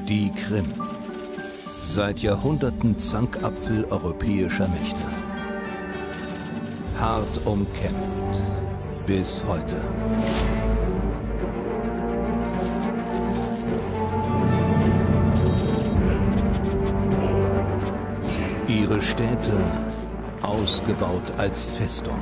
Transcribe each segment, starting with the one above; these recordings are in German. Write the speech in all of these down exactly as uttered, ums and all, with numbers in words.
Die Krim. Seit Jahrhunderten Zankapfel europäischer Mächte. Hart umkämpft. Bis heute. Ihre Städte ausgebaut als Festung.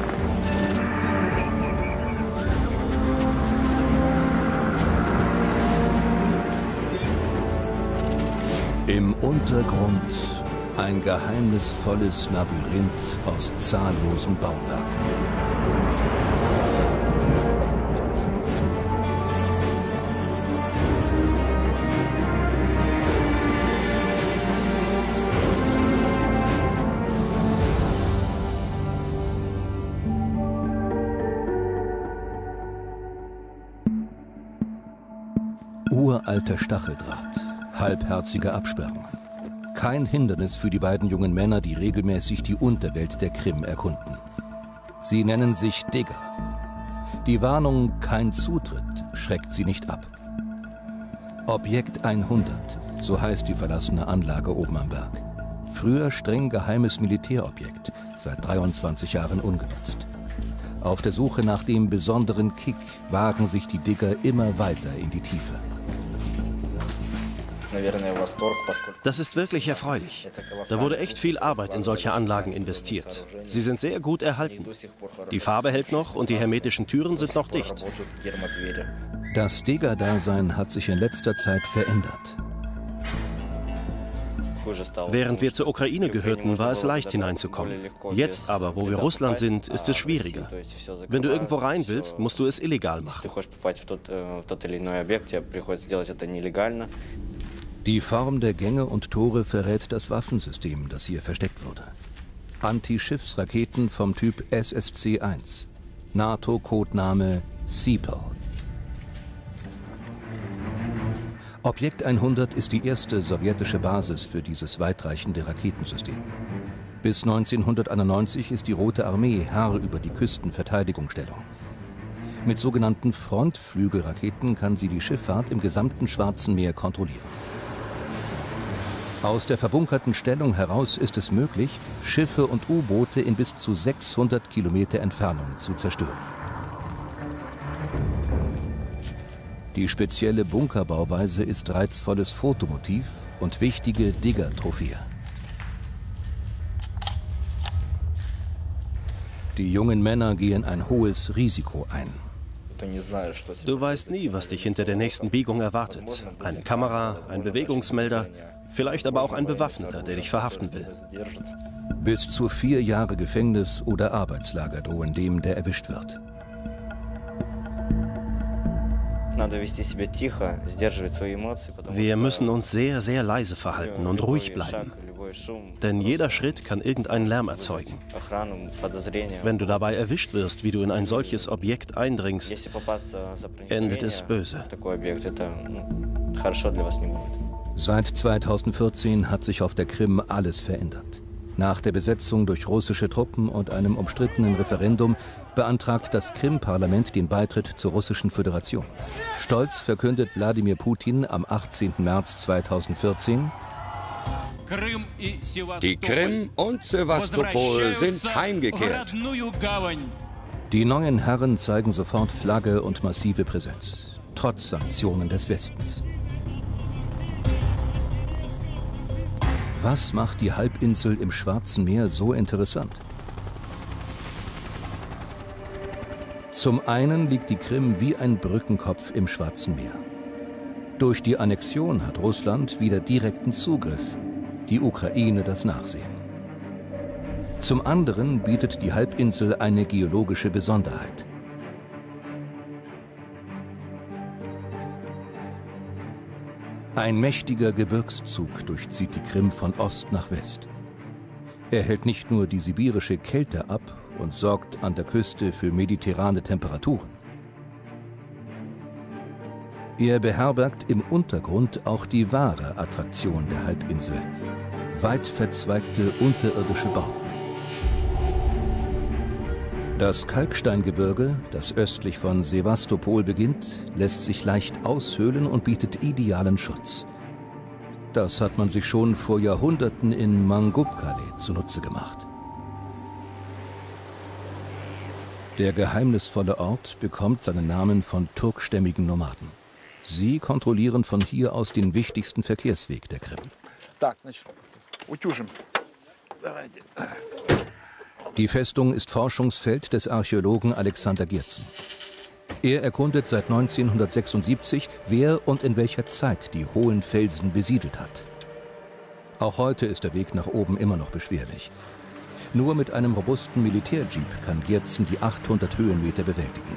Im Untergrund ein geheimnisvolles Labyrinth aus zahllosen Bauwerken. Uralter Stacheldraht, halbherzige Absperrungen. Kein Hindernis für die beiden jungen Männer, die regelmäßig die Unterwelt der Krim erkunden. Sie nennen sich Digger. Die Warnung "Kein Zutritt" schreckt sie nicht ab. Objekt hundert, so heißt die verlassene Anlage oben am Berg. Früher streng geheimes Militärobjekt, seit dreiundzwanzig Jahren ungenutzt. Auf der Suche nach dem besonderen Kick wagen sich die Digger immer weiter in die Tiefe. Das ist wirklich erfreulich. Da wurde echt viel Arbeit in solche Anlagen investiert. Sie sind sehr gut erhalten. Die Farbe hält noch und die hermetischen Türen sind noch dicht. Das Digger-Dasein hat sich in letzter Zeit verändert. Während wir zur Ukraine gehörten, war es leicht hineinzukommen. Jetzt aber, wo wir Russland sind, ist es schwieriger. Wenn du irgendwo rein willst, musst du es illegal machen. Die Form der Gänge und Tore verrät das Waffensystem, das hier versteckt wurde. Anti-Schiffsraketen vom Typ S S C eins. NATO-Codename Seapel. Objekt hundert ist die erste sowjetische Basis für dieses weitreichende Raketensystem. Bis neunzehnhunderteinundneunzig ist die Rote Armee Herr über die Küstenverteidigungsstellung. Mit sogenannten Frontflügelraketen kann sie die Schifffahrt im gesamten Schwarzen Meer kontrollieren. Aus der verbunkerten Stellung heraus ist es möglich, Schiffe und U-Boote in bis zu sechshundert Kilometer Entfernung zu zerstören. Die spezielle Bunkerbauweise ist reizvolles Fotomotiv und wichtige Digger-Trophäe. Die jungen Männer gehen ein hohes Risiko ein. Du weißt nie, was dich hinter der nächsten Biegung erwartet. Eine Kamera, ein Bewegungsmelder, vielleicht aber auch ein Bewaffneter, der dich verhaften will. Bis zu vier Jahre Gefängnis oder Arbeitslager drohen dem, der erwischt wird. Wir müssen uns sehr, sehr leise verhalten und ruhig bleiben. Denn jeder Schritt kann irgendeinen Lärm erzeugen. Wenn du dabei erwischt wirst, wie du in ein solches Objekt eindringst, endet es böse. Seit zweitausendvierzehn hat sich auf der Krim alles verändert. Nach der Besetzung durch russische Truppen und einem umstrittenen Referendum beantragt das Krim-Parlament den Beitritt zur Russischen Föderation. Stolz verkündet Wladimir Putin am achtzehnten März zweitausendvierzehn: Die Krim und Sewastopol sind heimgekehrt. Die neuen Herren zeigen sofort Flagge und massive Präsenz, trotz Sanktionen des Westens. Was macht die Halbinsel im Schwarzen Meer so interessant? Zum einen liegt die Krim wie ein Brückenkopf im Schwarzen Meer. Durch die Annexion hat Russland wieder direkten Zugriff, die Ukraine das Nachsehen. Zum anderen bietet die Halbinsel eine geologische Besonderheit. Ein mächtiger Gebirgszug durchzieht die Krim von Ost nach West. Er hält nicht nur die sibirische Kälte ab und sorgt an der Küste für mediterrane Temperaturen. Er beherbergt im Untergrund auch die wahre Attraktion der Halbinsel: weit verzweigte unterirdische Bauten. Das Kalksteingebirge, das östlich von Sewastopol beginnt, lässt sich leicht aushöhlen und bietet idealen Schutz. Das hat man sich schon vor Jahrhunderten in Mangubkale zunutze gemacht. Der geheimnisvolle Ort bekommt seinen Namen von turkstämmigen Nomaden. Sie kontrollieren von hier aus den wichtigsten Verkehrsweg der Krim. Die Festung ist Forschungsfeld des Archäologen Alexander Giertzen. Er erkundet seit neunzehnhundertsechsundsiebzig, wer und in welcher Zeit die hohen Felsen besiedelt hat. Auch heute ist der Weg nach oben immer noch beschwerlich. Nur mit einem robusten Militärjeep kann Giertzen die achthundert Höhenmeter bewältigen.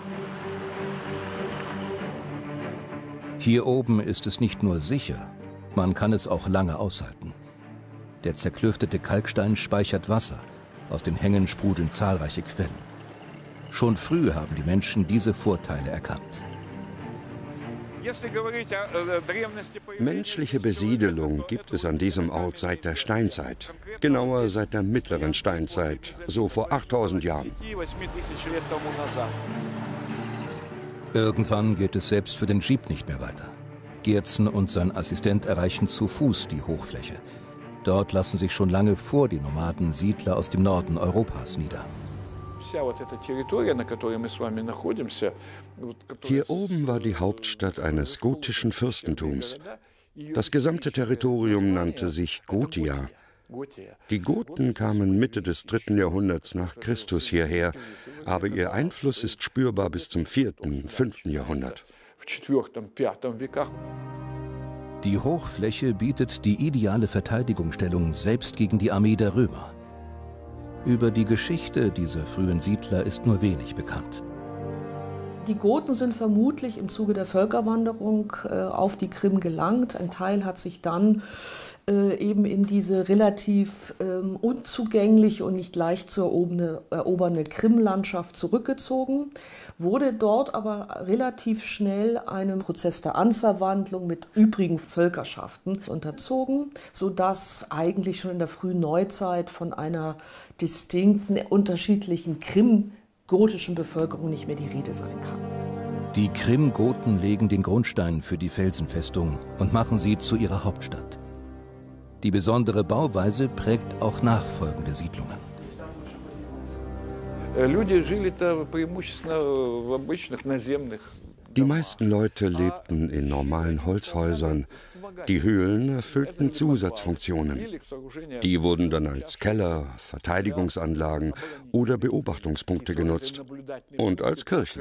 Hier oben ist es nicht nur sicher, man kann es auch lange aushalten. Der zerklüftete Kalkstein speichert Wasser, aus den Hängen sprudeln zahlreiche Quellen. Schon früh haben die Menschen diese Vorteile erkannt. Menschliche Besiedelung gibt es an diesem Ort seit der Steinzeit. Genauer seit der mittleren Steinzeit, so vor achttausend Jahren. Irgendwann geht es selbst für den Jeep nicht mehr weiter. Giertzen und sein Assistent erreichen zu Fuß die Hochfläche. Dort lassen sich schon lange vor die Nomaden Siedler aus dem Norden Europas nieder. Hier oben war die Hauptstadt eines gotischen Fürstentums. Das gesamte Territorium nannte sich Gotia. Die Goten kamen Mitte des dritten Jahrhunderts nach Christus hierher, aber ihr Einfluss ist spürbar bis zum vierten, fünften Jahrhundert. Die Hochfläche bietet die ideale Verteidigungsstellung selbst gegen die Armee der Römer. Über die Geschichte dieser frühen Siedler ist nur wenig bekannt. Die Goten sind vermutlich im Zuge der Völkerwanderung äh, auf die Krim gelangt. Ein Teil hat sich dann äh, eben in diese relativ ähm, unzugängliche und nicht leicht zu eroberne, erobernde Krimlandschaft zurückgezogen, wurde dort aber relativ schnell einem Prozess der Anverwandlung mit übrigen Völkerschaften unterzogen, sodass eigentlich schon in der frühen Neuzeit von einer distinkten, unterschiedlichen krim-gotischen Bevölkerung nicht mehr die Rede sein kann. Die Krim-Goten legen den Grundstein für die Felsenfestung und machen sie zu ihrer Hauptstadt. Die besondere Bauweise prägt auch nachfolgende Siedlungen. Die meisten Leute lebten in normalen Holzhäusern. Die Höhlen erfüllten Zusatzfunktionen. Die wurden dann als Keller, Verteidigungsanlagen oder Beobachtungspunkte genutzt und als Kirchen.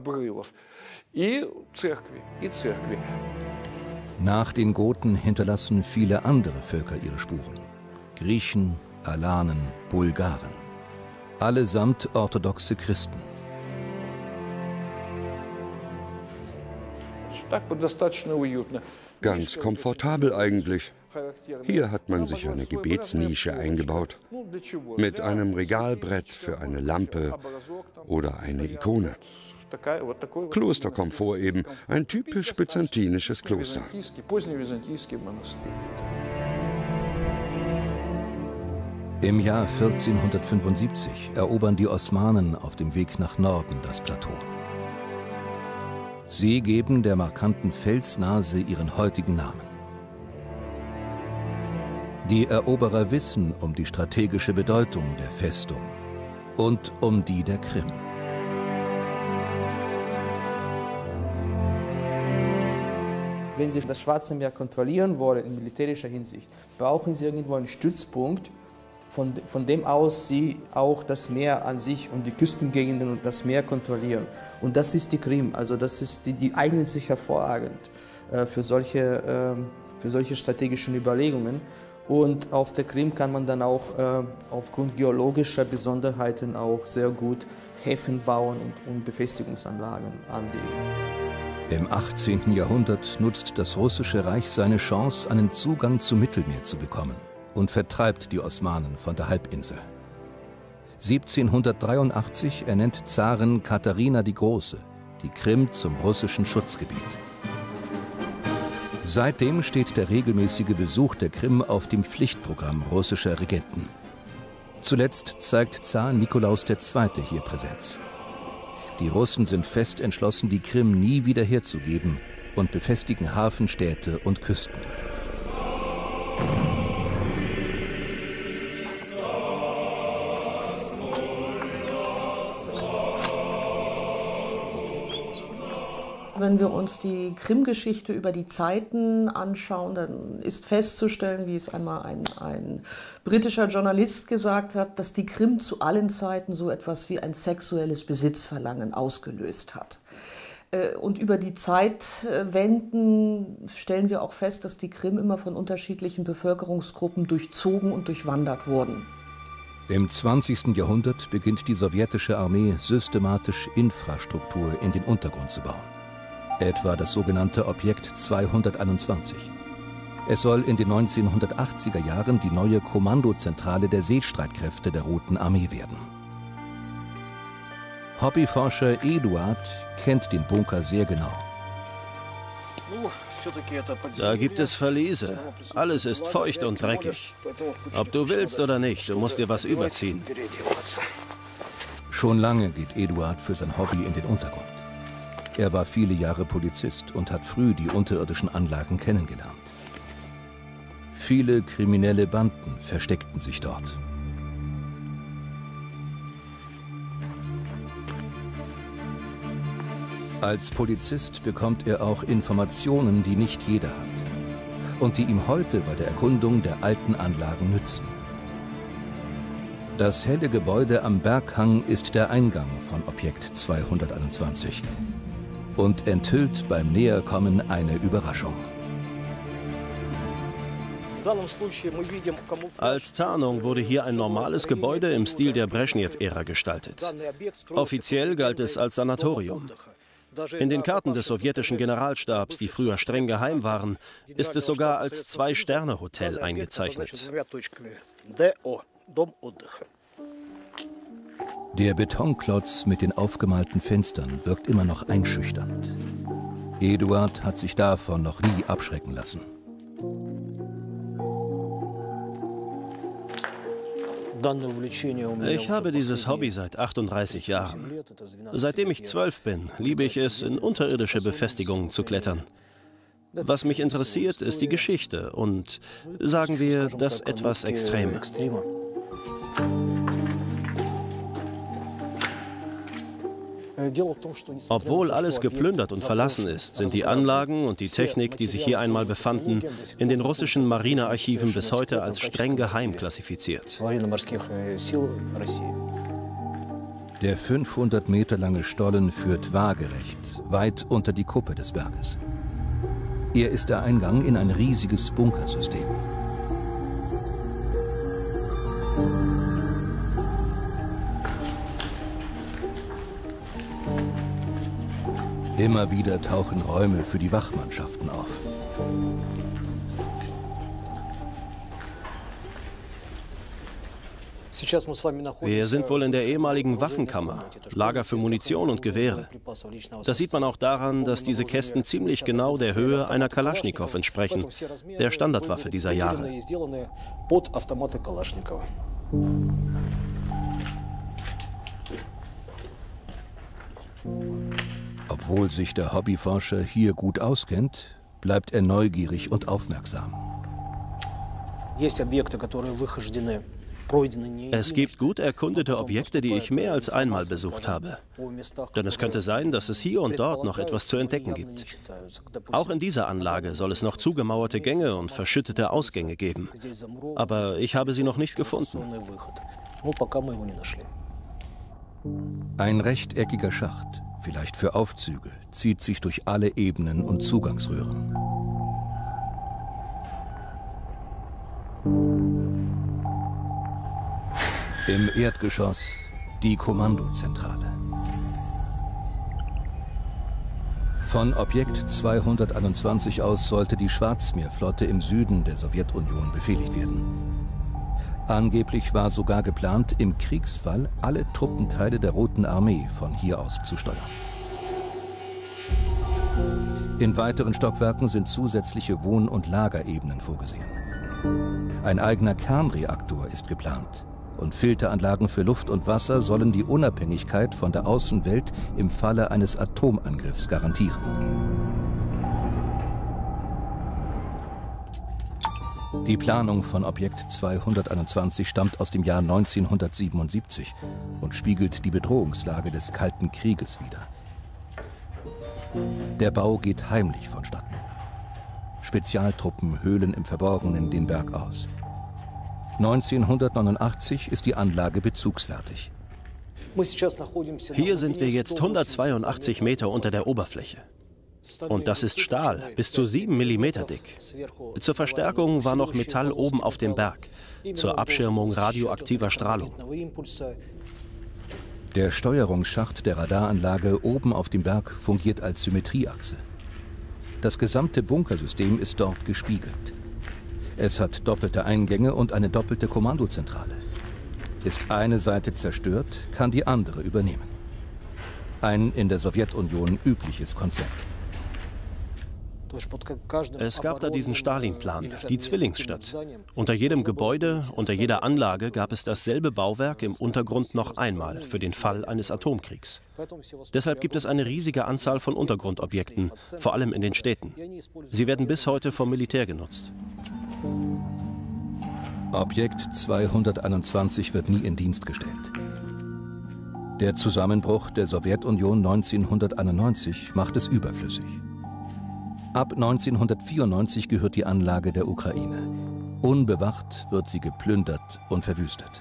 Nach den Goten hinterlassen viele andere Völker ihre Spuren. Griechen, Alanen, Bulgaren. Allesamt orthodoxe Christen. Ganz komfortabel eigentlich. Hier hat man sich eine Gebetsnische eingebaut. Mit einem Regalbrett für eine Lampe oder eine Ikone. Klosterkomfort eben, ein typisch byzantinisches Kloster. Im Jahr vierzehnhundertfünfundsiebzig erobern die Osmanen auf dem Weg nach Norden das Plateau. Sie geben der markanten Felsnase ihren heutigen Namen. Die Eroberer wissen um die strategische Bedeutung der Festung und um die der Krim. Wenn Sie das Schwarze Meer kontrollieren wollen in militärischer Hinsicht, brauchen Sie irgendwo einen Stützpunkt, von, von dem aus Sie auch das Meer an sich und die Küstengegenden und das Meer kontrollieren. Und das ist die Krim, also das ist die, die eignet sich hervorragend äh, für, solche, äh, für solche strategischen Überlegungen. Und auf der Krim kann man dann auch äh, aufgrund geologischer Besonderheiten auch sehr gut Häfen bauen und, und Befestigungsanlagen anlegen. Im achtzehnten Jahrhundert nutzt das Russische Reich seine Chance, einen Zugang zum Mittelmeer zu bekommen und vertreibt die Osmanen von der Halbinsel. siebzehnhundertdreiundachtzig ernennt Zarin Katharina die Große die Krim zum russischen Schutzgebiet. Seitdem steht der regelmäßige Besuch der Krim auf dem Pflichtprogramm russischer Regenten. Zuletzt zeigt Zar Nikolaus der Zweite hier Präsenz. Die Russen sind fest entschlossen, die Krim nie wieder herzugeben und befestigen Hafenstädte und Küsten. Wenn wir uns die Krim-Geschichte über die Zeiten anschauen, dann ist festzustellen, wie es einmal ein, ein britischer Journalist gesagt hat, dass die Krim zu allen Zeiten so etwas wie ein sexuelles Besitzverlangen ausgelöst hat. Und über die Zeitwenden stellen wir auch fest, dass die Krim immer von unterschiedlichen Bevölkerungsgruppen durchzogen und durchwandert wurden. Im zwanzigsten Jahrhundert beginnt die sowjetische Armee systematisch Infrastruktur in den Untergrund zu bauen. Etwa das sogenannte Objekt zweihunderteinundzwanzig. Es soll in den neunzehnhundertachtziger Jahren die neue Kommandozentrale der Seestreitkräfte der Roten Armee werden. Hobbyforscher Eduard kennt den Bunker sehr genau. Da gibt es Verliese. Alles ist feucht und dreckig. Ob du willst oder nicht, du musst dir was überziehen. Schon lange geht Eduard für sein Hobby in den Untergrund. Er war viele Jahre Polizist und hat früh die unterirdischen Anlagen kennengelernt. Viele kriminelle Banden versteckten sich dort. Als Polizist bekommt er auch Informationen, die nicht jeder hat und die ihm heute bei der Erkundung der alten Anlagen nützen. Das helle Gebäude am Berghang ist der Eingang von Objekt zweihunderteinundzwanzig und enthüllt beim Näherkommen eine Überraschung. Als Tarnung wurde hier ein normales Gebäude im Stil der Breschnew-Ära gestaltet. Offiziell galt es als Sanatorium. In den Karten des sowjetischen Generalstabs, die früher streng geheim waren, ist es sogar als Zwei-Sterne-Hotel eingezeichnet. Der Betonklotz mit den aufgemalten Fenstern wirkt immer noch einschüchternd. Eduard hat sich davon noch nie abschrecken lassen. Ich habe dieses Hobby seit achtunddreißig Jahren. Seitdem ich zwölf bin, liebe ich es, in unterirdische Befestigungen zu klettern. Was mich interessiert, ist die Geschichte und, sagen wir, das etwas Extreme. Obwohl alles geplündert und verlassen ist, sind die Anlagen und die Technik, die sich hier einmal befanden, in den russischen Marinearchiven bis heute als streng geheim klassifiziert. Der fünfhundert Meter lange Stollen führt waagerecht, weit unter die Kuppe des Berges. Er ist der Eingang in ein riesiges Bunkersystem. Immer wieder tauchen Räume für die Wachmannschaften auf. Wir sind wohl in der ehemaligen Waffenkammer, Lager für Munition und Gewehre. Das sieht man auch daran, dass diese Kästen ziemlich genau der Höhe einer Kalaschnikow entsprechen, der Standardwaffe dieser Jahre. Obwohl sich der Hobbyforscher hier gut auskennt, bleibt er neugierig und aufmerksam. Es gibt gut erkundete Objekte, die ich mehr als einmal besucht habe. Denn es könnte sein, dass es hier und dort noch etwas zu entdecken gibt. Auch in dieser Anlage soll es noch zugemauerte Gänge und verschüttete Ausgänge geben. Aber ich habe sie noch nicht gefunden. Ein rechteckiger Schacht, vielleicht für Aufzüge, zieht sich durch alle Ebenen und Zugangsröhren. Im Erdgeschoss die Kommandozentrale. Von Objekt zweihunderteinundzwanzig aus sollte die Schwarzmeerflotte im Süden der Sowjetunion befehligt werden. Angeblich war sogar geplant, im Kriegsfall alle Truppenteile der Roten Armee von hier aus zu steuern. In weiteren Stockwerken sind zusätzliche Wohn- und Lagerebenen vorgesehen. Ein eigener Kernreaktor ist geplant und Filteranlagen für Luft und Wasser sollen die Unabhängigkeit von der Außenwelt im Falle eines Atomangriffs garantieren. Die Planung von Objekt zweihunderteinundzwanzig stammt aus dem Jahr neunzehnhundertsiebenundsiebzig und spiegelt die Bedrohungslage des Kalten Krieges wider. Der Bau geht heimlich vonstatten. Spezialtruppen höhlen im Verborgenen den Berg aus. neunzehnhundertneunundachtzig ist die Anlage bezugsfertig. Hier sind wir jetzt hundertzweiundachtzig Meter unter der Oberfläche. Und das ist Stahl, bis zu sieben Millimeter dick. Zur Verstärkung war noch Metall oben auf dem Berg, zur Abschirmung radioaktiver Strahlung. Der Steuerungsschacht der Radaranlage oben auf dem Berg fungiert als Symmetrieachse. Das gesamte Bunkersystem ist dort gespiegelt. Es hat doppelte Eingänge und eine doppelte Kommandozentrale. Ist eine Seite zerstört, kann die andere übernehmen. Ein in der Sowjetunion übliches Konzept. Es gab da diesen Stalin-Plan, die Zwillingsstadt. Unter jedem Gebäude, unter jeder Anlage gab es dasselbe Bauwerk im Untergrund noch einmal für den Fall eines Atomkriegs. Deshalb gibt es eine riesige Anzahl von Untergrundobjekten, vor allem in den Städten. Sie werden bis heute vom Militär genutzt. Objekt zweihunderteinundzwanzig wird nie in Dienst gestellt. Der Zusammenbruch der Sowjetunion neunzehnhunderteinundneunzig macht es überflüssig. Ab neunzehnhundertvierundneunzig gehört die Anlage der Ukraine. Unbewacht wird sie geplündert und verwüstet.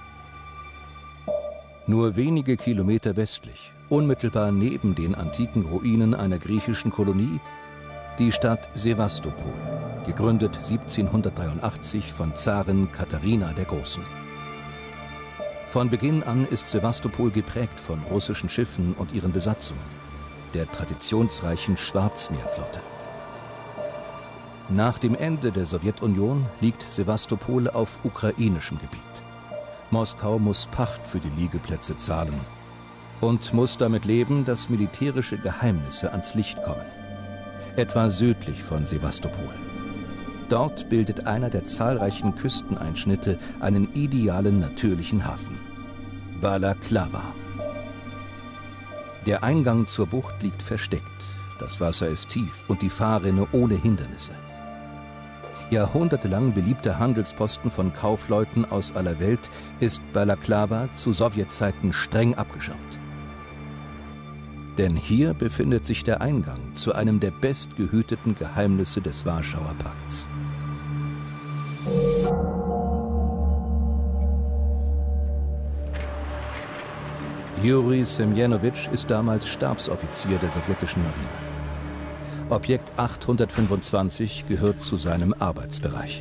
Nur wenige Kilometer westlich, unmittelbar neben den antiken Ruinen einer griechischen Kolonie, die Stadt Sewastopol, gegründet siebzehnhundertdreiundachtzig von Zarin Katharina der Großen. Von Beginn an ist Sewastopol geprägt von russischen Schiffen und ihren Besatzungen, der traditionsreichen Schwarzmeerflotte. Nach dem Ende der Sowjetunion liegt Sewastopol auf ukrainischem Gebiet. Moskau muss Pacht für die Liegeplätze zahlen und muss damit leben, dass militärische Geheimnisse ans Licht kommen. Etwa südlich von Sewastopol. Dort bildet einer der zahlreichen Küsteneinschnitte einen idealen natürlichen Hafen. Balaklava. Der Eingang zur Bucht liegt versteckt. Das Wasser ist tief und die Fahrrinne ohne Hindernisse. Jahrhundertelang beliebter Handelsposten von Kaufleuten aus aller Welt ist Balaklava zu Sowjetzeiten streng abgeschirmt. Denn hier befindet sich der Eingang zu einem der bestgehüteten Geheimnisse des Warschauer Pakts. Juri Semjonowitsch ist damals Stabsoffizier der sowjetischen Marine. Objekt achthundertfünfundzwanzig gehört zu seinem Arbeitsbereich.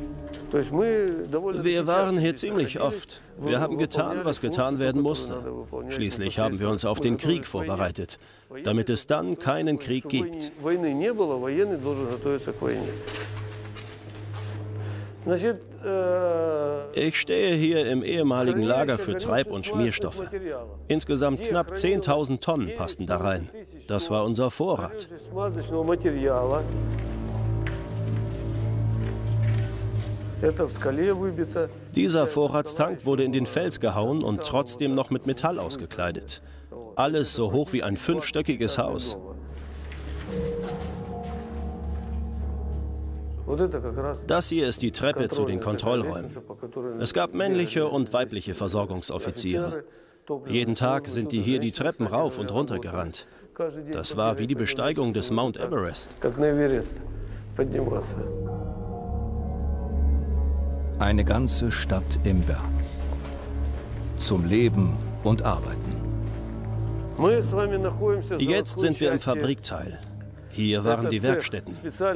Wir waren hier ziemlich oft. Wir haben getan, was getan werden musste. Schließlich haben wir uns auf den Krieg vorbereitet, damit es dann keinen Krieg gibt. Ich stehe hier im ehemaligen Lager für Treib- und Schmierstoffe. Insgesamt knapp zehntausend Tonnen passten da rein. Das war unser Vorrat. Dieser Vorratstank wurde in den Fels gehauen und trotzdem noch mit Metall ausgekleidet. Alles so hoch wie ein fünfstöckiges Haus. Das hier ist die Treppe zu den Kontrollräumen. Es gab männliche und weibliche Versorgungsoffiziere. Jeden Tag sind die hier die Treppen rauf und runter gerannt. Das war wie die Besteigung des Mount Everest. Eine ganze Stadt im Berg. Zum Leben und Arbeiten. Jetzt sind wir im Fabrikteil. Hier waren die Werkstätten.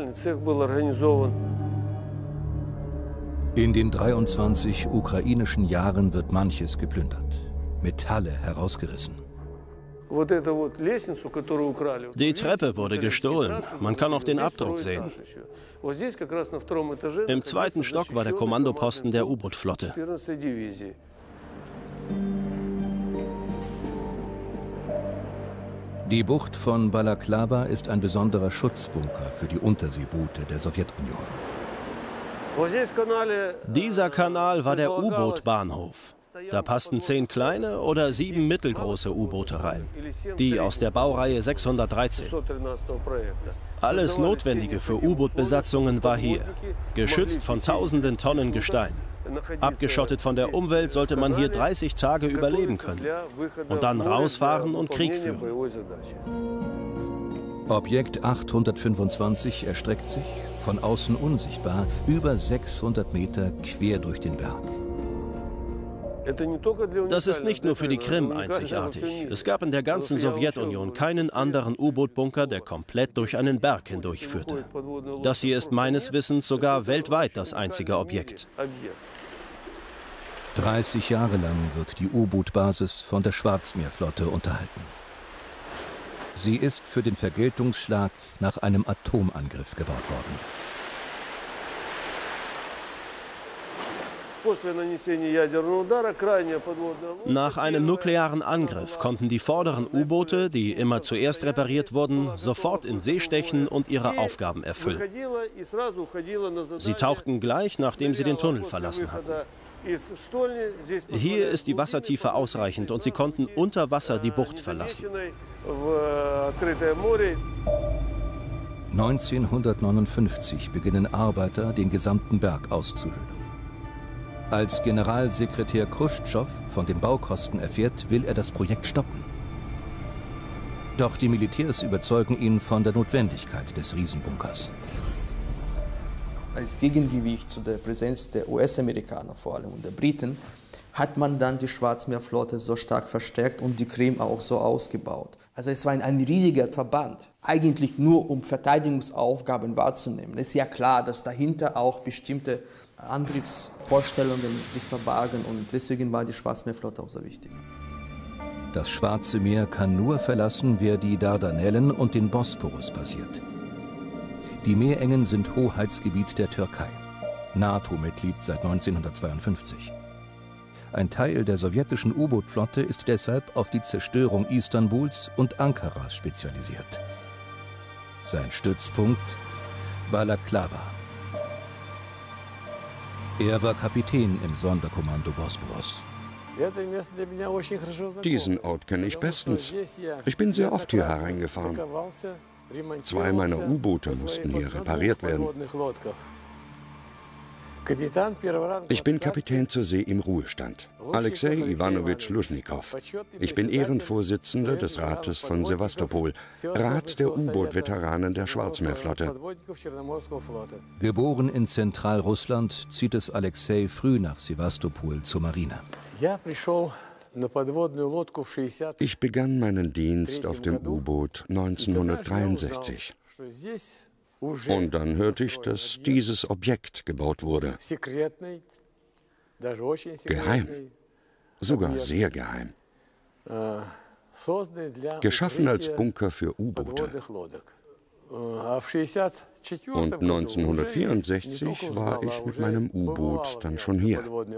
In den dreiundzwanzig ukrainischen Jahren wird manches geplündert, Metalle herausgerissen. Die Treppe wurde gestohlen. Man kann auch den Abdruck sehen. Im zweiten Stock war der Kommandoposten der U-Boot-Flotte. Die Bucht von Balaklava ist ein besonderer Schutzbunker für die Unterseeboote der Sowjetunion. Dieser Kanal war der U-Boot-Bahnhof. Da passten zehn kleine oder sieben mittelgroße U-Boote rein. Die aus der Baureihe sechshundertdreizehn. Alles Notwendige für U-Boot-Besatzungen war hier, geschützt von tausenden Tonnen Gestein. Abgeschottet von der Umwelt sollte man hier dreißig Tage überleben können und dann rausfahren und Krieg führen. Objekt achthundertfünfundzwanzig erstreckt sich, von außen unsichtbar, über sechshundert Meter quer durch den Berg. Das ist nicht nur für die Krim einzigartig. Es gab in der ganzen Sowjetunion keinen anderen U-Boot-Bunker, der komplett durch einen Berg hindurchführte. Das hier ist meines Wissens sogar weltweit das einzige Objekt. dreißig Jahre lang wird die U-Boot-Basis von der Schwarzmeerflotte unterhalten. Sie ist für den Vergeltungsschlag nach einem Atomangriff gebaut worden. Nach einem nuklearen Angriff konnten die vorderen U-Boote, die immer zuerst repariert wurden, sofort in See stechen und ihre Aufgaben erfüllen. Sie tauchten gleich, nachdem sie den Tunnel verlassen hatten. Hier ist die Wassertiefe ausreichend und sie konnten unter Wasser die Bucht verlassen. neunzehnhundertneunundfünfzig beginnen Arbeiter, den gesamten Berg auszuhöhlen. Als Generalsekretär Chruschtschow von den Baukosten erfährt, will er das Projekt stoppen. Doch die Militärs überzeugen ihn von der Notwendigkeit des Riesenbunkers. Als Gegengewicht zu der Präsenz der U S-Amerikaner vor allem und der Briten hat man dann die Schwarzmeerflotte so stark verstärkt und die Krim auch so ausgebaut. Also es war ein, ein riesiger Verband, eigentlich nur um Verteidigungsaufgaben wahrzunehmen. Es ist ja klar, dass dahinter auch bestimmte Angriffsvorstellungen sich verbargen und deswegen war die Schwarzmeerflotte auch so wichtig. Das Schwarze Meer kann nur verlassen, wer die Dardanellen und den Bosporus passiert. Die Meerengen sind Hoheitsgebiet der Türkei, NATO-Mitglied seit neunzehnhundertzweiundfünfzig. Ein Teil der sowjetischen U-Boot-Flotte ist deshalb auf die Zerstörung Istanbuls und Ankaras spezialisiert. Sein Stützpunkt Balaklava. Er war Kapitän im Sonderkommando Bosporus. Diesen Ort kenne ich bestens. Ich bin sehr oft hier hereingefahren. Zwei meiner U-Boote mussten hier repariert werden. Ich bin Kapitän zur See im Ruhestand, Alexei Iwanowitsch Luschnikow. Ich bin Ehrenvorsitzender des Rates von Sewastopol, Rat der U-Boot-Veteranen der Schwarzmeerflotte. Geboren in Zentralrussland, zieht es Alexei früh nach Sewastopol zur Marine. Ich begann meinen Dienst auf dem U-Boot neunzehnhundertdreiundsechzig. Und dann hörte ich, dass dieses Objekt gebaut wurde. Geheim. Sogar sehr geheim. Geschaffen als Bunker für U-Boote. Und neunzehnhundertvierundsechzig war ich mit meinem U-Boot dann schon hier.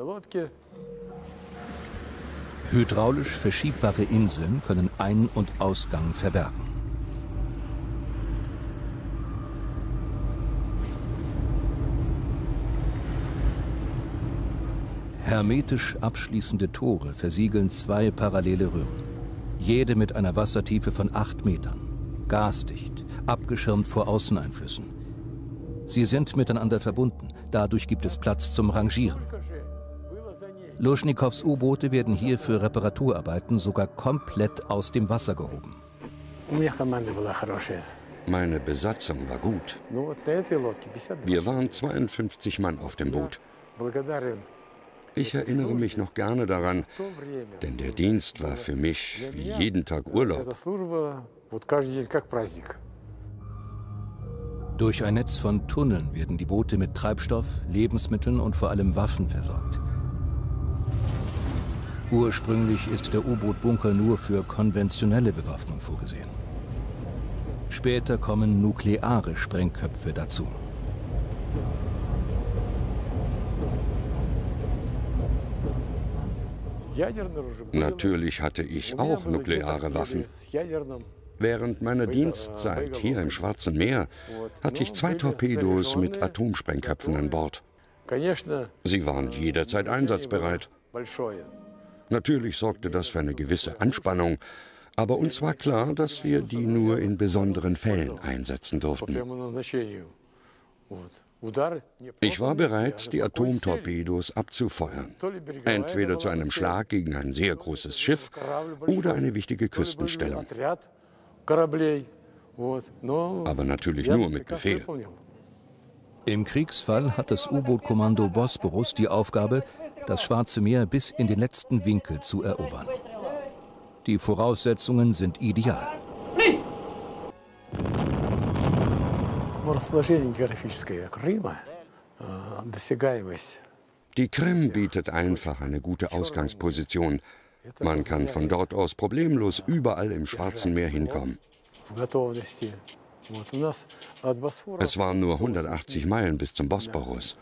Hydraulisch verschiebbare Inseln können Ein- und Ausgang verbergen. Hermetisch abschließende Tore versiegeln zwei parallele Röhren. Jede mit einer Wassertiefe von acht Metern. Gasdicht, abgeschirmt vor Außeneinflüssen. Sie sind miteinander verbunden, dadurch gibt es Platz zum Rangieren. Luschnikows U-Boote werden hier für Reparaturarbeiten sogar komplett aus dem Wasser gehoben. Meine Besatzung war gut. Wir waren zweiundfünfzig Mann auf dem Boot. Ich erinnere mich noch gerne daran, denn der Dienst war für mich wie jeden Tag Urlaub. Durch ein Netz von Tunneln werden die Boote mit Treibstoff, Lebensmitteln und vor allem Waffen versorgt. Ursprünglich ist der U-Boot-Bunker nur für konventionelle Bewaffnung vorgesehen. Später kommen nukleare Sprengköpfe dazu. Natürlich hatte ich auch nukleare Waffen. Während meiner Dienstzeit hier im Schwarzen Meer hatte ich zwei Torpedos mit Atomsprengköpfen an Bord. Sie waren jederzeit einsatzbereit. Natürlich sorgte das für eine gewisse Anspannung, aber uns war klar, dass wir die nur in besonderen Fällen einsetzen durften. Ich war bereit, die Atomtorpedos abzufeuern. Entweder zu einem Schlag gegen ein sehr großes Schiff oder eine wichtige Küstenstellung. Aber natürlich nur mit Befehl. Im Kriegsfall hat das U-Boot-Kommando Bosporus die Aufgabe, das Schwarze Meer bis in den letzten Winkel zu erobern. Die Voraussetzungen sind ideal. Die Krim bietet einfach eine gute Ausgangsposition. Man kann von dort aus problemlos überall im Schwarzen Meer hinkommen. Es waren nur hundertachtzig Meilen bis zum Bosporus.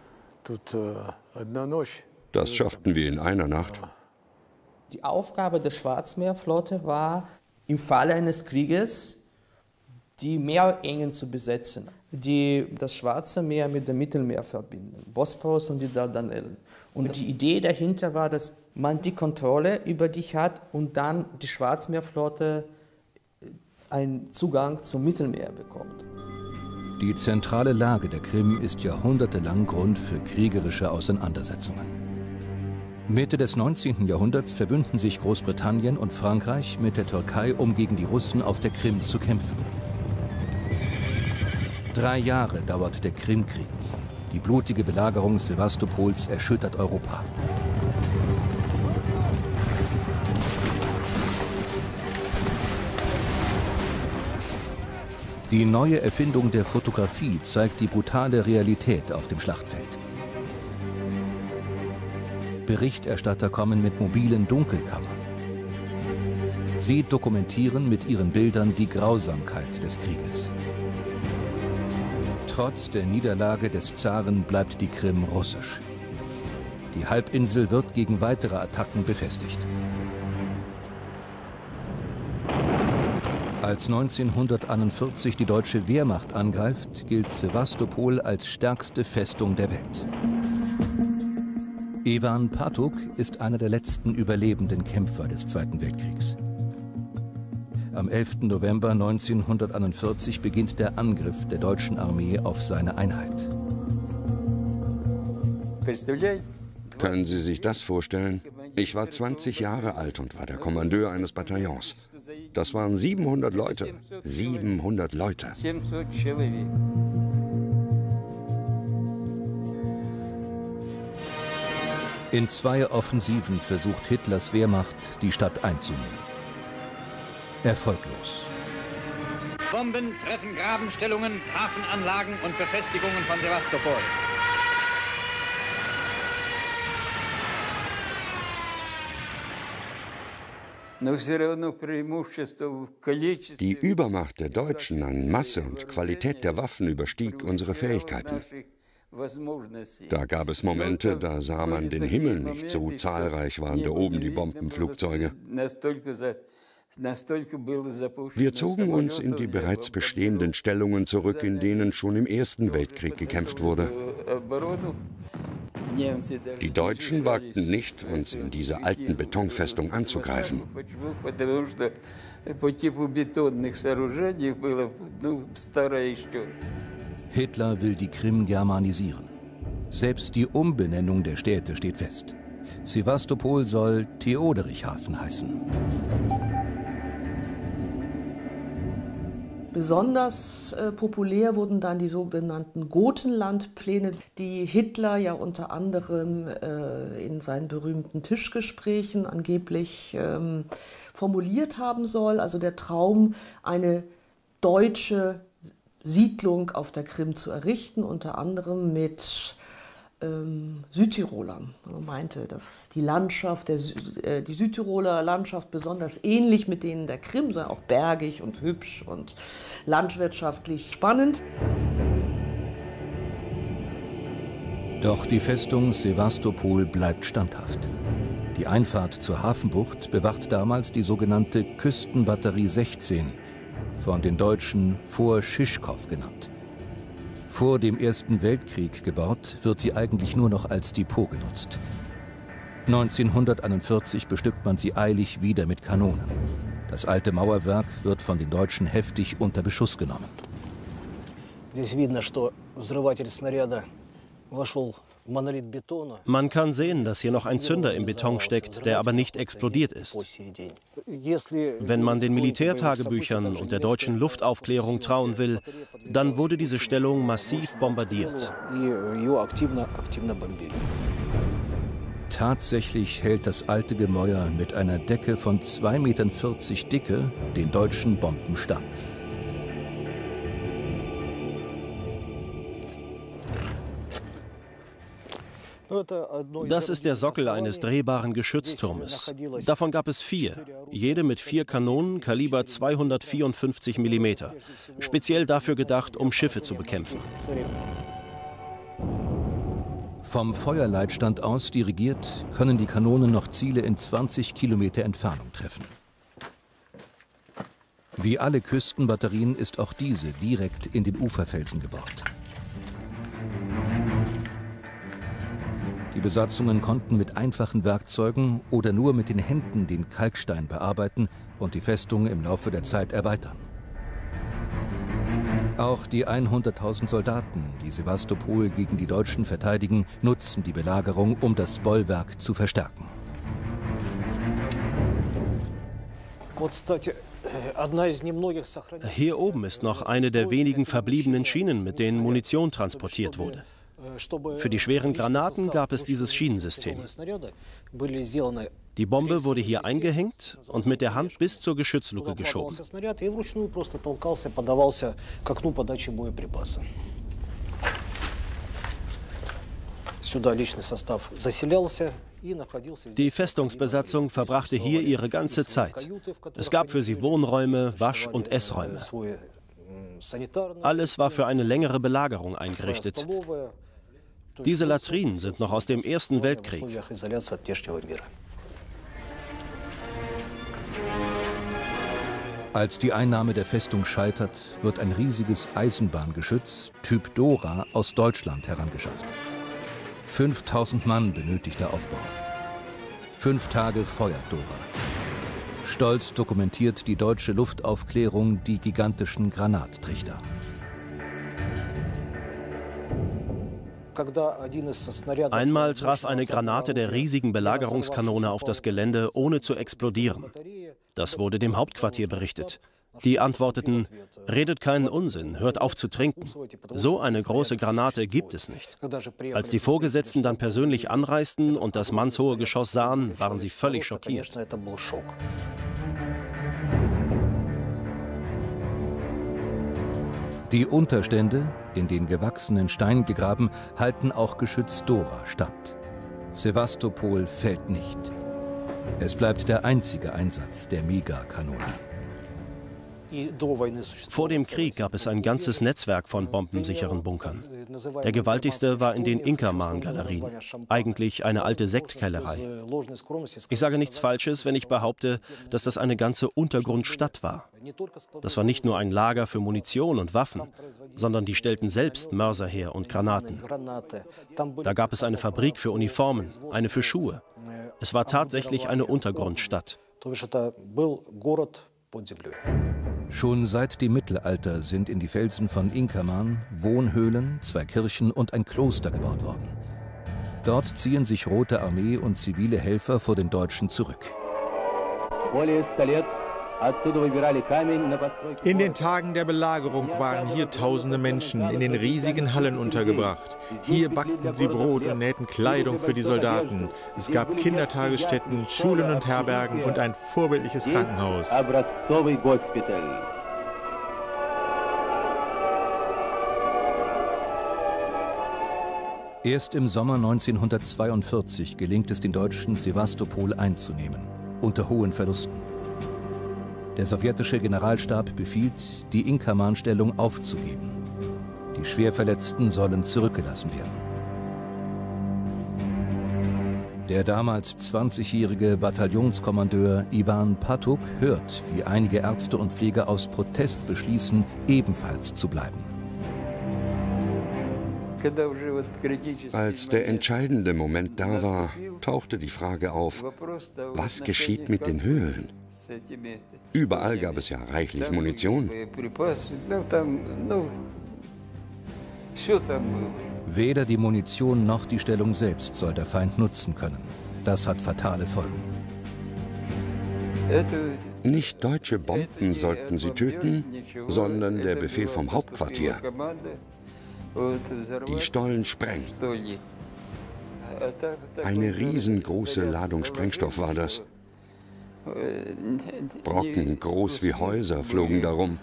Das schafften wir in einer Nacht. Die Aufgabe der Schwarzmeerflotte war, im Falle eines Krieges die Meerengen zu besetzen, die das Schwarze Meer mit dem Mittelmeer verbinden, Bosporus und die Dardanellen. Und die Idee dahinter war, dass man die Kontrolle über dich hat und dann die Schwarzmeerflotte einen Zugang zum Mittelmeer bekommt. Die zentrale Lage der Krim ist jahrhundertelang Grund für kriegerische Auseinandersetzungen. Mitte des neunzehnten Jahrhunderts verbünden sich Großbritannien und Frankreich mit der Türkei, um gegen die Russen auf der Krim zu kämpfen. Drei Jahre dauert der Krimkrieg. Die blutige Belagerung Sewastopols erschüttert Europa. Die neue Erfindung der Fotografie zeigt die brutale Realität auf dem Schlachtfeld. Berichterstatter kommen mit mobilen Dunkelkammern. Sie dokumentieren mit ihren Bildern die Grausamkeit des Krieges. Trotz der Niederlage des Zaren bleibt die Krim russisch. Die Halbinsel wird gegen weitere Attacken befestigt. Als neunzehnhunderteinundvierzig die deutsche Wehrmacht angreift, gilt Sewastopol als stärkste Festung der Welt. Iwan Patuk ist einer der letzten überlebenden Kämpfer des Zweiten Weltkriegs. Am elften November neunzehnhunderteinundvierzig beginnt der Angriff der deutschen Armee auf seine Einheit. Können Sie sich das vorstellen? Ich war zwanzig Jahre alt und war der Kommandeur eines Bataillons. Das waren siebenhundert Leute. siebenhundert Leute. In zwei Offensiven versucht Hitlers Wehrmacht, die Stadt einzunehmen. Erfolglos. Bomben treffen Grabenstellungen, Hafenanlagen und Befestigungen von Sewastopol. Die Übermacht der Deutschen an Masse und Qualität der Waffen überstieg unsere Fähigkeiten. Da gab es Momente, da sah man den Himmel nicht, so zahlreich waren da oben die Bombenflugzeuge. Wir zogen uns in die bereits bestehenden Stellungen zurück, in denen schon im Ersten Weltkrieg gekämpft wurde. Die Deutschen wagten nicht, uns in dieser alten Betonfestung anzugreifen. Hitler will die Krim germanisieren. Selbst die Umbenennung der Städte steht fest. Sewastopol soll Theoderichhafen heißen. Besonders äh, populär wurden dann die sogenannten Gotenlandpläne, die Hitler ja unter anderem äh, in seinen berühmten Tischgesprächen angeblich ähm, formuliert haben soll. Also der Traum, eine deutsche Siedlung auf der Krim zu errichten, unter anderem mit ähm, Südtirolern. Man meinte, dass die Landschaft, der, äh, die Südtiroler Landschaft besonders ähnlich mit denen der Krim sei, auch bergig und hübsch und landwirtschaftlich spannend. Doch die Festung Sewastopol bleibt standhaft. Die Einfahrt zur Hafenbucht bewacht damals die sogenannte Küstenbatterie sechzehn, von den Deutschen Vor Schischkow genannt. Vor dem Ersten Weltkrieg gebaut, wird sie eigentlich nur noch als Depot genutzt. neunzehnhunderteinundvierzig bestückt man sie eilig wieder mit Kanonen. Das alte Mauerwerk wird von den Deutschen heftig unter Beschuss genommen. Man kann sehen, dass hier noch ein Zünder im Beton steckt, der aber nicht explodiert ist. Wenn man den Militärtagebüchern und der deutschen Luftaufklärung trauen will, dann wurde diese Stellung massiv bombardiert. Tatsächlich hält das alte Gemäuer mit einer Decke von zwei Komma vierzig Meter Dicke den deutschen Bomben stand. Das ist der Sockel eines drehbaren Geschützturmes. Davon gab es vier, jede mit vier Kanonen Kaliber zweihundertvierundfünfzig Millimeter, speziell dafür gedacht, um Schiffe zu bekämpfen. Vom Feuerleitstand aus dirigiert, können die Kanonen noch Ziele in zwanzig Kilometer Entfernung treffen. Wie alle Küstenbatterien ist auch diese direkt in den Uferfelsen gebaut. Die Besatzungen konnten mit einfachen Werkzeugen oder nur mit den Händen den Kalkstein bearbeiten und die Festung im Laufe der Zeit erweitern. Auch die hunderttausend Soldaten, die Sewastopol gegen die Deutschen verteidigen, nutzen die Belagerung, um das Bollwerk zu verstärken. Hier oben ist noch eine der wenigen verbliebenen Schienen, mit denen Munition transportiert wurde. Für die schweren Granaten gab es dieses Schienensystem. Die Bombe wurde hier eingehängt und mit der Hand bis zur Geschützluke geschoben. Die Festungsbesatzung verbrachte hier ihre ganze Zeit. Es gab für sie Wohnräume, Wasch- und Essräume. Alles war für eine längere Belagerung eingerichtet. Diese Latrinen sind noch aus dem Ersten Weltkrieg. Als die Einnahme der Festung scheitert, wird ein riesiges Eisenbahngeschütz, Typ Dora, aus Deutschland herangeschafft. fünftausend Mann benötigt der Aufbau. Fünf Tage feuert Dora. Stolz dokumentiert die deutsche Luftaufklärung die gigantischen Granattrichter. Einmal traf eine Granate der riesigen Belagerungskanone auf das Gelände, ohne zu explodieren. Das wurde dem Hauptquartier berichtet. Die antworteten: Redet keinen Unsinn, hört auf zu trinken. So eine große Granate gibt es nicht. Als die Vorgesetzten dann persönlich anreisten und das mannshohe Geschoss sahen, waren sie völlig schockiert. Die Unterstände, in den gewachsenen Stein gegraben, halten auch Geschütz Dora stand. Sewastopol fällt nicht. Es bleibt der einzige Einsatz der Megakanone. Vor dem Krieg gab es ein ganzes Netzwerk von bombensicheren Bunkern. Der gewaltigste war in den Inkerman-Galerien, eigentlich eine alte Sektkellerei. Ich sage nichts Falsches, wenn ich behaupte, dass das eine ganze Untergrundstadt war. Das war nicht nur ein Lager für Munition und Waffen, sondern die stellten selbst Mörser her und Granaten. Da gab es eine Fabrik für Uniformen, eine für Schuhe. Es war tatsächlich eine Untergrundstadt. Schon seit dem Mittelalter sind in die Felsen von Inkerman Wohnhöhlen, zwei Kirchen und ein Kloster gebaut worden. Dort ziehen sich Rote Armee und zivile Helfer vor den Deutschen zurück. In den Tagen der Belagerung waren hier tausende Menschen in den riesigen Hallen untergebracht. Hier backten sie Brot und nähten Kleidung für die Soldaten. Es gab Kindertagesstätten, Schulen und Herbergen und ein vorbildliches Krankenhaus. Erst im Sommer neunzehnhundertzweiundvierzig gelingt es den Deutschen, Sewastopol einzunehmen, unter hohen Verlusten. Der sowjetische Generalstab befiehlt, die Inkerman-Stellung aufzugeben. Die Schwerverletzten sollen zurückgelassen werden. Der damals zwanzigjährige Bataillonskommandeur Iwan Patuk hört, wie einige Ärzte und Pfleger aus Protest beschließen, ebenfalls zu bleiben. Als der entscheidende Moment da war, tauchte die Frage auf, was geschieht mit den Höhlen? Überall gab es ja reichlich Munition. Weder die Munition noch die Stellung selbst soll der Feind nutzen können. Das hat fatale Folgen. Nicht deutsche Bomben sollten sie töten, sondern der Befehl vom Hauptquartier. Die Stollen sprengen. Eine riesengroße Ladung Sprengstoff war das. Brocken groß wie Häuser flogen darum.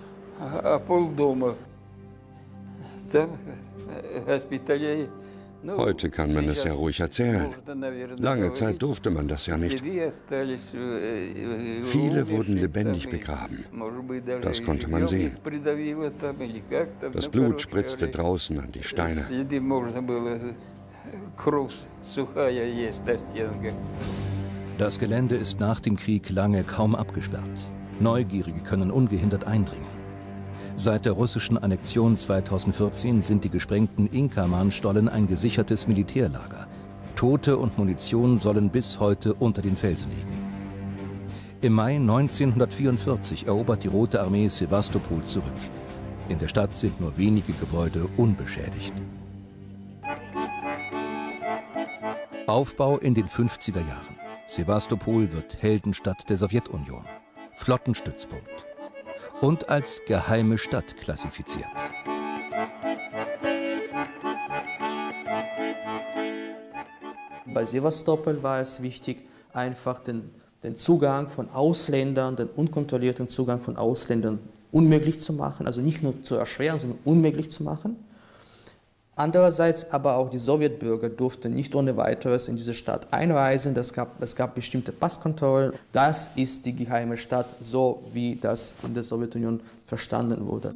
Heute kann man es ja ruhig erzählen. Lange Zeit durfte man das ja nicht. Viele wurden lebendig begraben. Das konnte man sehen. Das Blut spritzte draußen an die Steine. Das Gelände ist nach dem Krieg lange kaum abgesperrt. Neugierige können ungehindert eindringen. Seit der russischen Annexion zweitausendvierzehn sind die gesprengten Inkaman-Stollen ein gesichertes Militärlager. Tote und Munition sollen bis heute unter den Felsen liegen. Im Mai neunzehnhundertvierundvierzig erobert die Rote Armee Sewastopol zurück. In der Stadt sind nur wenige Gebäude unbeschädigt. Aufbau in den fünfziger Jahren. Sewastopol wird Heldenstadt der Sowjetunion, Flottenstützpunkt und als geheime Stadt klassifiziert. Bei Sewastopol war es wichtig, einfach den, den Zugang von Ausländern, den unkontrollierten Zugang von Ausländern unmöglich zu machen, also nicht nur zu erschweren, sondern unmöglich zu machen. Andererseits aber auch die Sowjetbürger durften nicht ohne weiteres in diese Stadt einreisen. Das gab, es gab bestimmte Passkontrollen. Das ist die geheime Stadt, so wie das in der Sowjetunion verstanden wurde.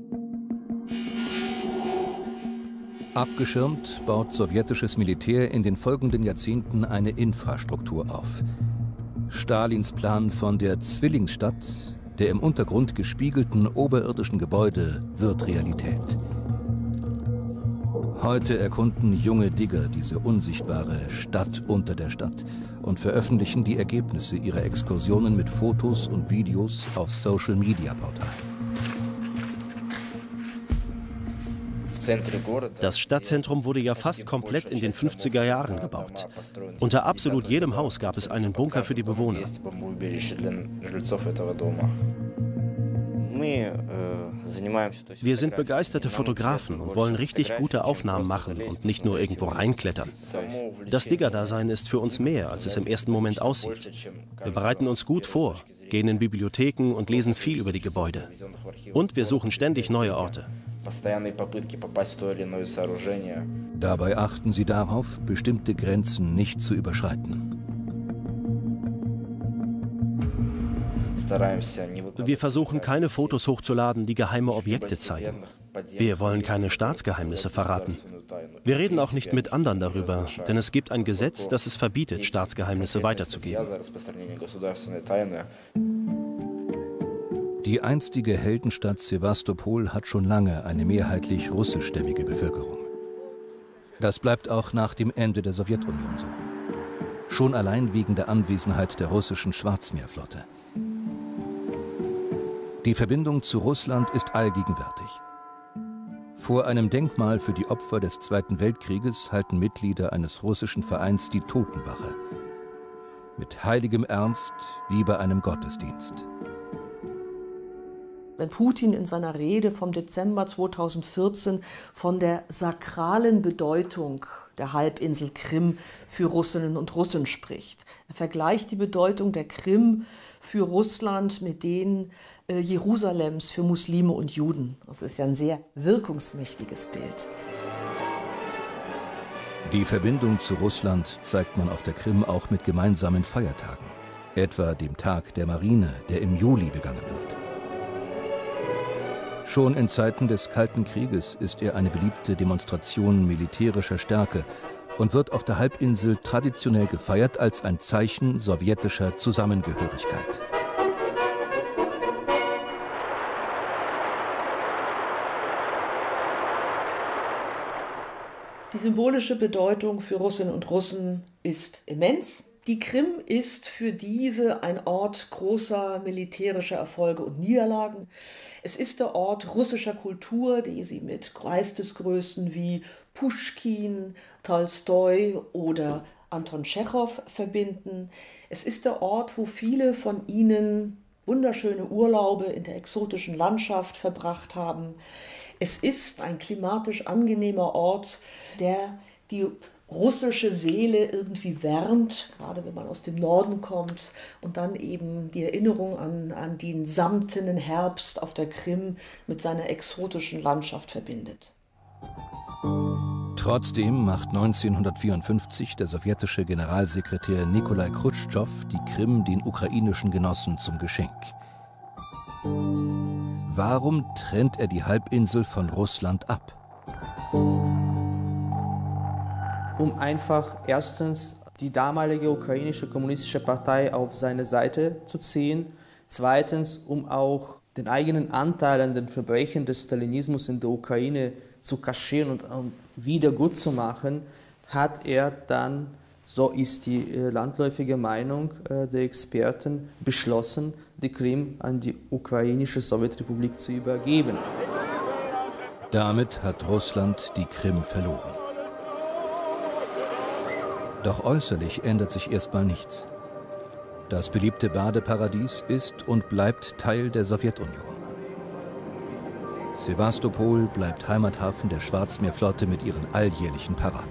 Abgeschirmt baut sowjetisches Militär in den folgenden Jahrzehnten eine Infrastruktur auf. Stalins Plan von der Zwillingsstadt, der im Untergrund gespiegelten oberirdischen Gebäude, wird Realität. Heute erkunden junge Digger diese unsichtbare Stadt unter der Stadt und veröffentlichen die Ergebnisse ihrer Exkursionen mit Fotos und Videos auf Social-Media-Portalen. Das Stadtzentrum wurde ja fast komplett in den fünfziger Jahren gebaut. Unter absolut jedem Haus gab es einen Bunker für die Bewohner. Wir sind begeisterte Fotografen und wollen richtig gute Aufnahmen machen und nicht nur irgendwo reinklettern. Das Digger-Dasein ist für uns mehr, als es im ersten Moment aussieht. Wir bereiten uns gut vor, gehen in Bibliotheken und lesen viel über die Gebäude. Und wir suchen ständig neue Orte. Dabei achten sie darauf, bestimmte Grenzen nicht zu überschreiten. Wir versuchen, keine Fotos hochzuladen, die geheime Objekte zeigen. Wir wollen keine Staatsgeheimnisse verraten. Wir reden auch nicht mit anderen darüber, denn es gibt ein Gesetz, das es verbietet, Staatsgeheimnisse weiterzugeben. Die einstige Heldenstadt Sewastopol hat schon lange eine mehrheitlich russischstämmige Bevölkerung. Das bleibt auch nach dem Ende der Sowjetunion so. Schon allein wegen der Anwesenheit der russischen Schwarzmeerflotte. Die Verbindung zu Russland ist allgegenwärtig. Vor einem Denkmal für die Opfer des Zweiten Weltkrieges halten Mitglieder eines russischen Vereins die Totenwache. Mit heiligem Ernst wie bei einem Gottesdienst. Wenn Putin in seiner Rede vom Dezember zweitausendvierzehn von der sakralen Bedeutung der Halbinsel Krim für Russinnen und Russen spricht. Er vergleicht die Bedeutung der Krim für Russland mit denen äh, Jerusalems für Muslime und Juden. Das ist ja ein sehr wirkungsmächtiges Bild. Die Verbindung zu Russland zeigt man auf der Krim auch mit gemeinsamen Feiertagen. Etwa dem Tag der Marine, der im Juli begangen wird. Schon in Zeiten des Kalten Krieges ist er eine beliebte Demonstration militärischer Stärke und wird auf der Halbinsel traditionell gefeiert als ein Zeichen sowjetischer Zusammengehörigkeit. Die symbolische Bedeutung für Russinnen und Russen ist immens. Die Krim ist für diese ein Ort großer militärischer Erfolge und Niederlagen. Es ist der Ort russischer Kultur, die sie mit Geistesgrößen wie Puschkin, Tolstoi oder Anton Tschechow verbinden. Es ist der Ort, wo viele von ihnen wunderschöne Urlaube in der exotischen Landschaft verbracht haben. Es ist ein klimatisch angenehmer Ort, der die russische Seele irgendwie wärmt, gerade wenn man aus dem Norden kommt und dann eben die Erinnerung an, an den samtenen Herbst auf der Krim mit seiner exotischen Landschaft verbindet. Trotzdem macht neunzehnhundertvierundfünfzig der sowjetische Generalsekretär Nikolai Chruschtschov die Krim den ukrainischen Genossen zum Geschenk. Warum trennt er die Halbinsel von Russland ab? Um einfach erstens die damalige ukrainische kommunistische Partei auf seine Seite zu ziehen, zweitens um auch den eigenen Anteil an den Verbrechen des Stalinismus in der Ukraine zu kaschieren und um, wieder gut zu machen, hat er dann, so ist die äh, landläufige Meinung äh, der Experten, beschlossen, die Krim an die ukrainische Sowjetrepublik zu übergeben. Damit hat Russland die Krim verloren. Doch äußerlich ändert sich erstmal nichts. Das beliebte Badeparadies ist und bleibt Teil der Sowjetunion. Sewastopol bleibt Heimathafen der Schwarzmeerflotte mit ihren alljährlichen Paraden.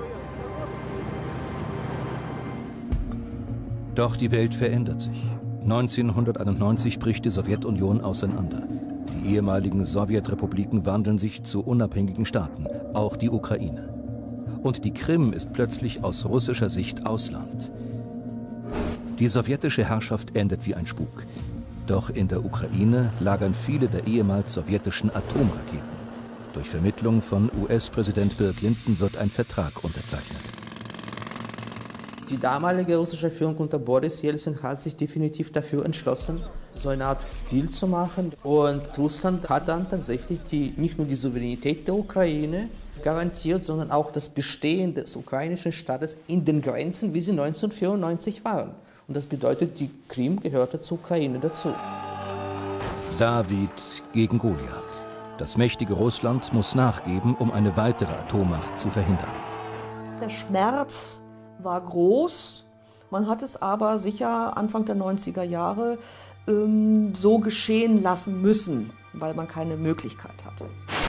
Doch die Welt verändert sich. neunzehnhunderteinundneunzig bricht die Sowjetunion auseinander. Die ehemaligen Sowjetrepubliken wandeln sich zu unabhängigen Staaten, auch die Ukraine. Und die Krim ist plötzlich aus russischer Sicht Ausland. Die sowjetische Herrschaft endet wie ein Spuk. Doch in der Ukraine lagern viele der ehemals sowjetischen Atomraketen. Durch Vermittlung von U S-Präsident Bill Clinton wird ein Vertrag unterzeichnet. Die damalige russische Führung unter Boris Jelzin hat sich definitiv dafür entschlossen, so eine Art Deal zu machen. Und Russland hat dann tatsächlich die, nicht nur die Souveränität der Ukraine garantiert, sondern auch das Bestehen des ukrainischen Staates in den Grenzen, wie sie neunzehnhundertvierundneunzig waren. Und das bedeutet, die Krim gehörte zur Ukraine dazu. David gegen Goliath. Das mächtige Russland muss nachgeben, um eine weitere Atommacht zu verhindern. Der Schmerz war groß. Man hat es aber sicher Anfang der neunziger Jahre ähm, so geschehen lassen müssen, weil man keine Möglichkeit hatte.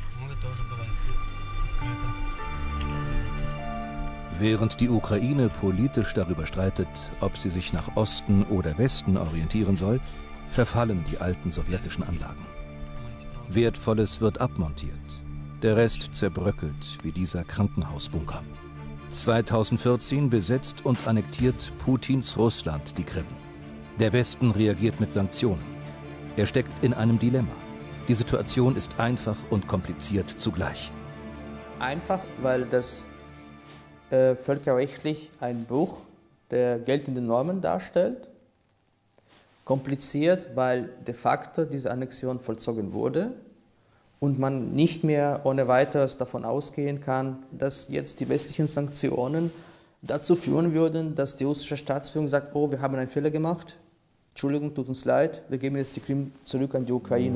Während die Ukraine politisch darüber streitet, ob sie sich nach Osten oder Westen orientieren soll, verfallen die alten sowjetischen Anlagen. Wertvolles wird abmontiert. Der Rest zerbröckelt wie dieser Krankenhausbunker. zweitausendvierzehn besetzt und annektiert Putins Russland die Krim. Der Westen reagiert mit Sanktionen. Er steckt in einem Dilemma. Die Situation ist einfach und kompliziert zugleich. Einfach, weil das äh, völkerrechtlich ein Bruch der geltenden Normen darstellt. Kompliziert, weil de facto diese Annexion vollzogen wurde und man nicht mehr ohne weiteres davon ausgehen kann, dass jetzt die westlichen Sanktionen dazu führen würden, dass die russische Staatsführung sagt, oh, wir haben einen Fehler gemacht, Entschuldigung, tut uns leid, wir geben jetzt die Krim zurück an die Ukraine.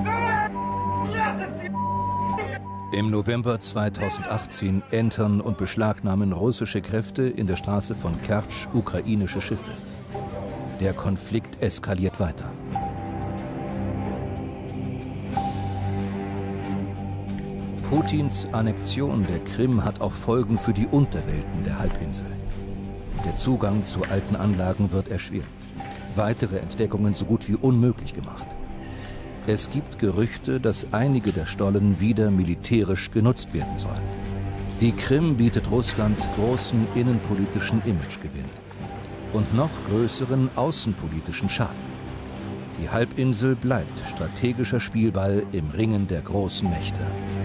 Im November zweitausendachtzehn entern und beschlagnahmen russische Kräfte in der Straße von Kertsch ukrainische Schiffe. Der Konflikt eskaliert weiter. Putins Annexion der Krim hat auch Folgen für die Unterwelten der Halbinsel. Der Zugang zu alten Anlagen wird erschwert. Weitere Entdeckungen so gut wie unmöglich gemacht. Es gibt Gerüchte, dass einige der Stollen wieder militärisch genutzt werden sollen. Die Krim bietet Russland großen innenpolitischen Imagegewinn und noch größeren außenpolitischen Schaden. Die Halbinsel bleibt strategischer Spielball im Ringen der großen Mächte.